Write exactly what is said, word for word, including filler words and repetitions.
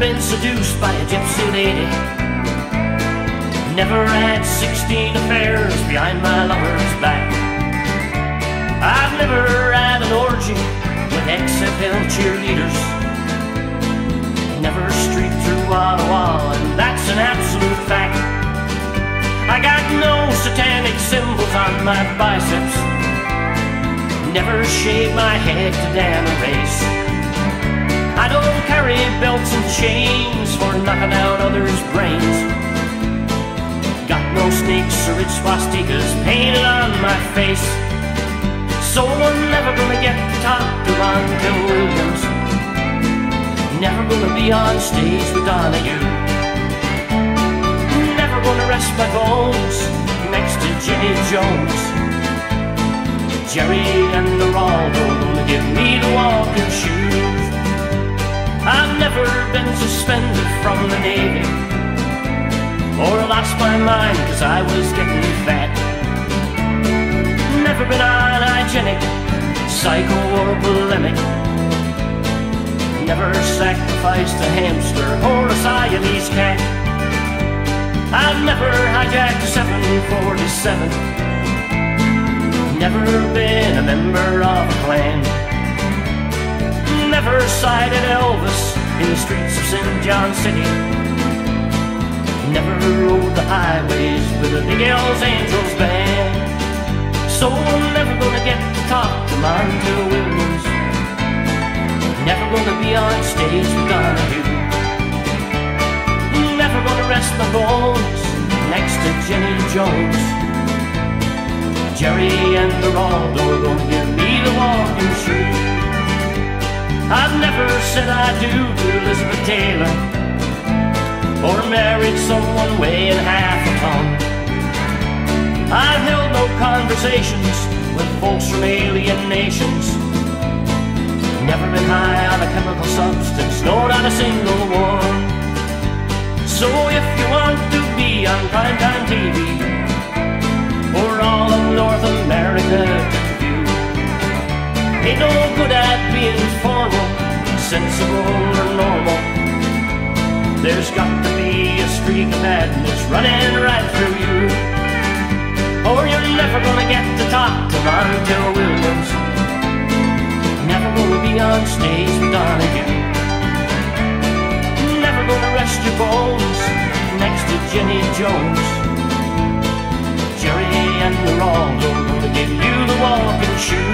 been seduced by a gypsy lady. Never had sixteen affairs behind my lover's back. I've never had an orgy with X F L cheerleaders. Never streaked through Ottawa, and that's an absolute fact. I got no satanic symbols on my biceps. Never shaved my head to damn a race. I don't carry belts and chains for knocking out others' brains. Got no snakes or red swastikas painted on my face. So I'm never gonna get to talk to Montel Williams. Never gonna be on stage with Donahue. Never gonna rest my bones next to Jenny Jones. Jerry and Geraldo gonna give me the walking shoes. I've never been suspended from the Navy, or lost my mind cause I was getting fat. Never been unhygienic, psycho or bulimic. Never sacrificed a hamster or a Siamese cat. I've never hijacked a seven forty-seven. Never been a member of a clan. Never sighted Elvis in the streets of Saint John City. Never rode the highways with a Big L's Angels band. So I'm never gonna get to talk to Montel Williams. Never gonna be on stage with Donahue. Never gonna rest my bones next to Jenny Jones. Jerry and Geraldo are gonna give me the walking shoes. I've never said I do to Elizabeth Taylor, or married someone weighing half a ton. I've held no conversations with folks from alien nations. Never been high on a chemical substance, no, not a single one. So if you want to be on primetime T V, or all of North America to view, ain't no good at being formal, sensible or normal. There's got to be a streak of madness running right through you, or you're never gonna get to talk to Montel Williams. Never gonna be on stage with Donahue. Never gonna rest your bones next to Jenny Jones. Jerry and Geraldo gonna give you the walking shoes.